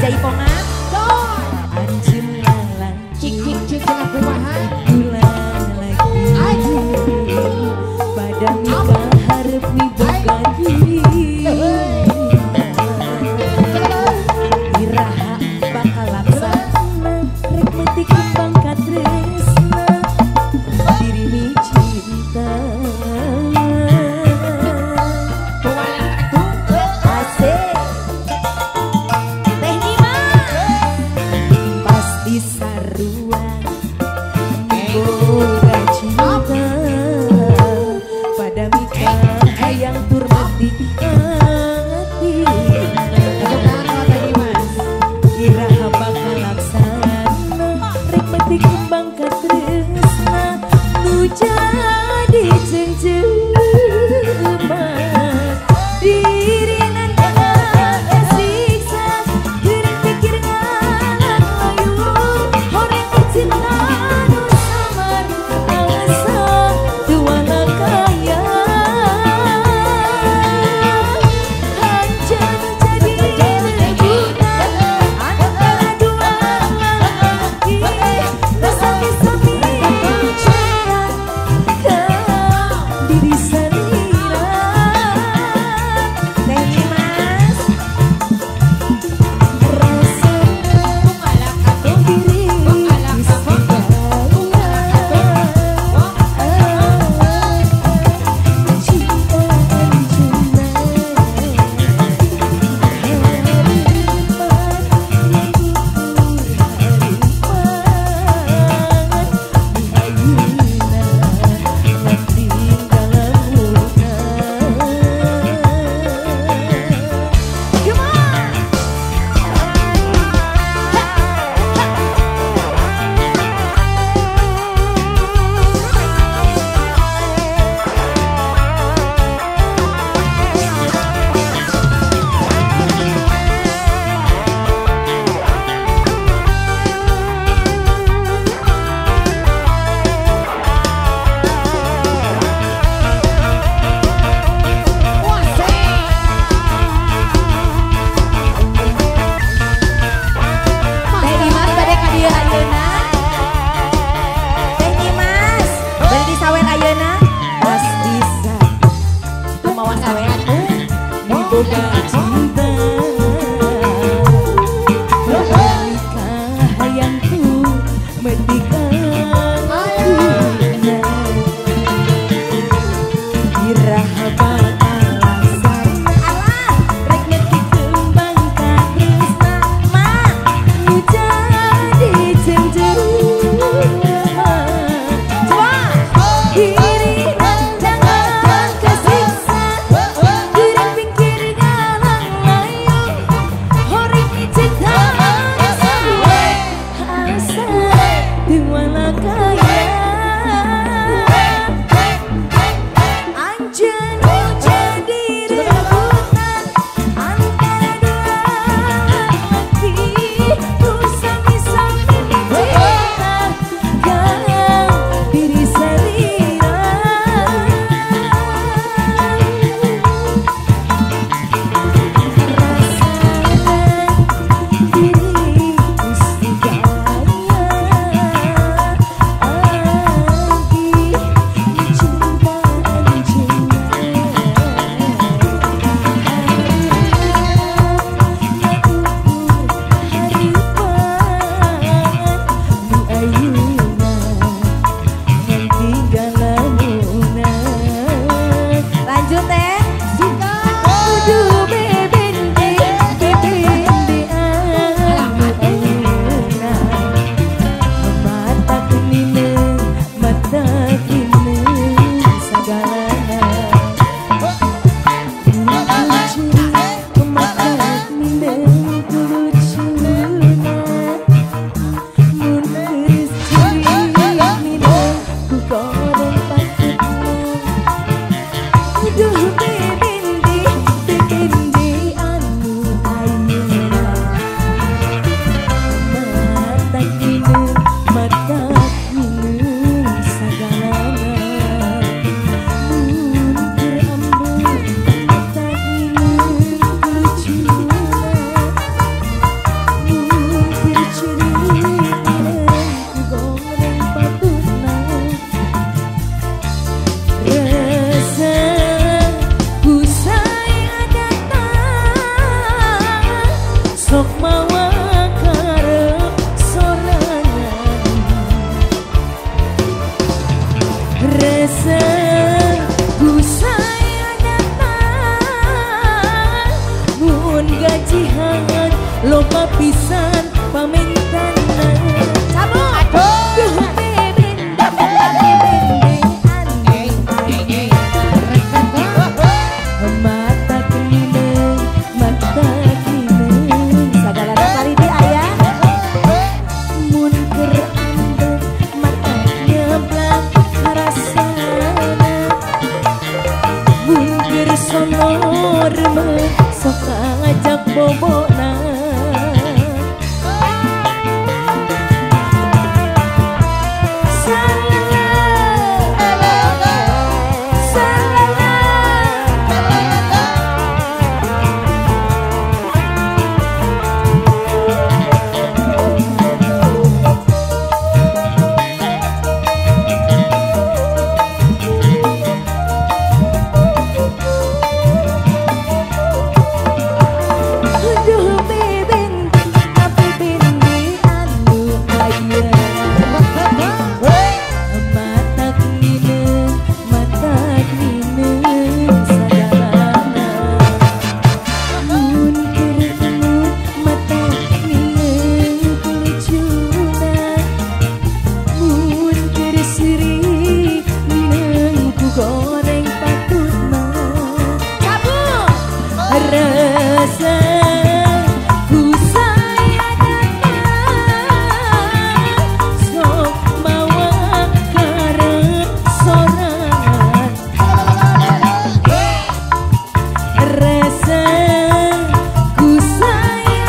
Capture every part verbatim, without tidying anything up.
Jaipongan. Anjing lalang. Cik cik cik cik kumaha. Ulang lagi. Pada nikah harap nih bogadi. Iraha bakal laksana. Rek metik kembang katresna. Diri mi cinta. Asik. Teh Dimas. Pasti saruan. Boga cinta. Pada mikah hayang tur mati hati. Iraha bakal laksana. Rek metik kembang katresna. Nu jadi cengcema. Diri nanda kesiksa. Diri pikir ngalang layu. Horeng cinta nu samar. Asa tuana kaya. Hancan jadi rebutan antara dua lelaki. Bersami-sami bicara ke diri sendiri. Teh Dimas. Rasa atau diri Teh Dimas bade ka dieu ayeuna. Teh Dimas bade di sawer ayeuna. Pas bisa kumaha sawer di boga cinta. Nikah hayang ku menikah. Iraha bakal laksana. Alah, rek metik kembang katresna. Mak, nu jadi cengcema. Diri nandang kesiksa. Diri pikir ngalang layu. Horeng cinta sampai asa tuana kaya. Anjeun jadi rebutan antara dua lelaki. Bersami-sami bicara ke diri sendiri. Rasakan diri lanjut teh. Aduh bebendi, bebendi anu ayeuna. Mata kini mata kini sagalana. Lucu mata kini lucuna. Mun geus ciri mina ku kodong patutna. Aduh bebendi, bebendi anu ayeuna. Mata kini mata kini sagalana. Mun keur ambung mata kini lucuna. Rasa ku saya datang mun gajihan loba pisan pamentanan cabut aduh bebin mata kelineng mata kelineng segala kali di ayah mun keur ambek mata nyeblak karasana mun keur sonor mah sok ngajak bobona rasa ku saya datang sok mawa karep sorangan rasa ku saya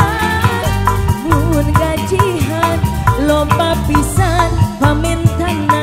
datang mun gajihan lomba pisan pamentanan